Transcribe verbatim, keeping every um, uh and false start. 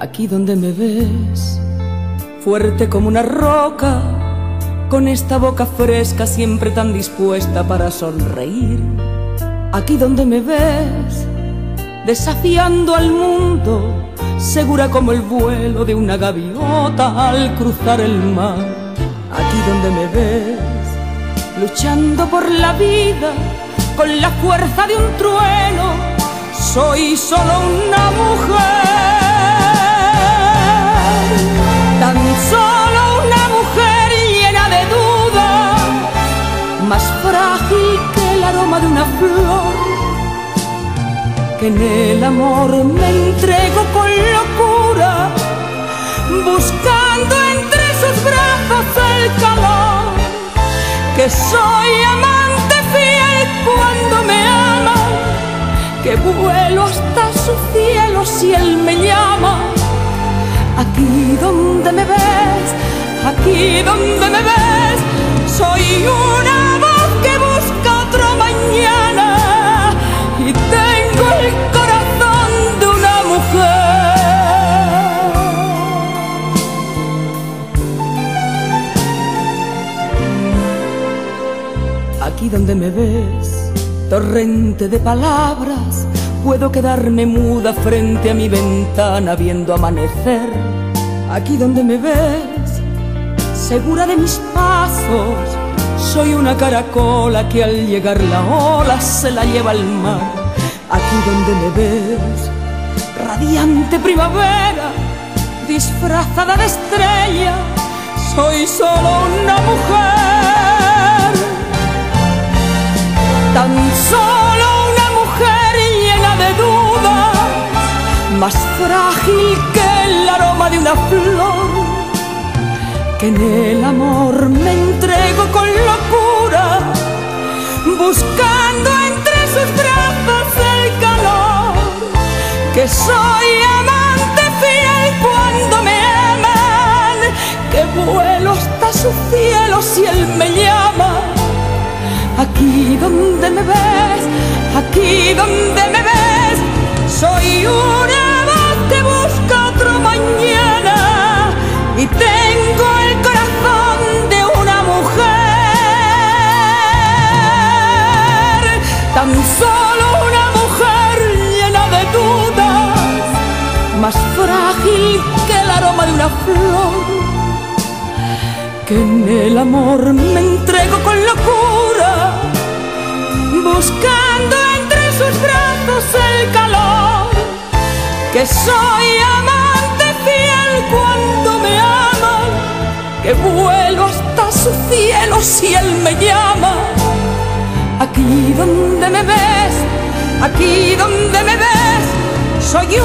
Aquí donde me ves, fuerte como una roca, con esta boca fresca siempre tan dispuesta para sonreír. Aquí donde me ves, desafiando al mundo, segura como el vuelo de una gaviota al cruzar el mar. Aquí donde me ves, luchando por la vida, con la fuerza de un trueno, soy solo una mujer. Tan solo una mujer llena de dudas, más frágil que el aroma de una flor, que en el amor me entrego con locura, buscando entre sus brazos el calor, que soy amante fiel cuando me ama, que vuelo hasta su cielo si él me llama. Aquí donde me ves, aquí donde me ves, soy una voz que busca otro mañana y tengo el corazón de una mujer. Aquí donde me ves, torrente de palabras, puedo quedarme muda frente a mi ventana viendo amanecer. Aquí donde me ves, segura de mis pasos, soy una caracola que al llegar la ola se la lleva al mar. Aquí donde me ves, radiante primavera, disfrazada de estrella, soy solo una mujer. Tan solo una mujer llena de dudas, más frágil que el aroma de una flor, que en el amor me entrego con locura, buscando entre sus brazos el calor, que soy amante fiel cuando me aman, que vuelo hasta su cielo si él me llama. Aquí donde me ves, aquí donde me ves, soy una voz que busca otro mañana y tengo el corazón de una mujer. Tan solo una mujer llena de dudas, más frágil que el aroma de una flor, que en el amor me entrego con locura, buscando entre sus brazos el calor, que soy amante fiel cuando me aman, que vuelo hasta su cielo si él me llama. Aquí donde me ves, aquí donde me ves, soy